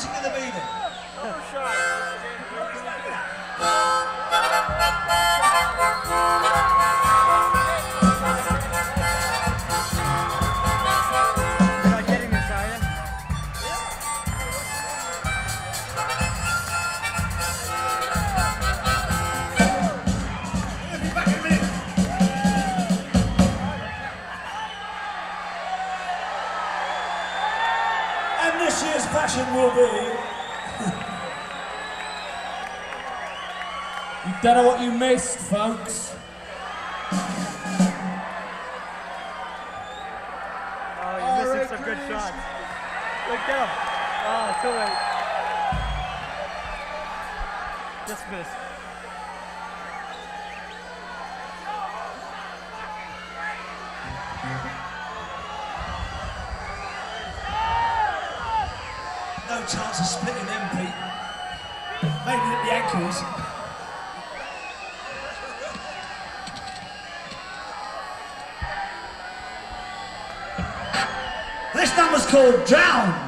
music of the meeting. And this year's passion will be... You don't know what you missed, folks. Oh, you're missing some good shots. Look, get him. Oh, too late. Just missed. No chance of splitting them, Pete. Maybe at the ankles. This number's called Drown.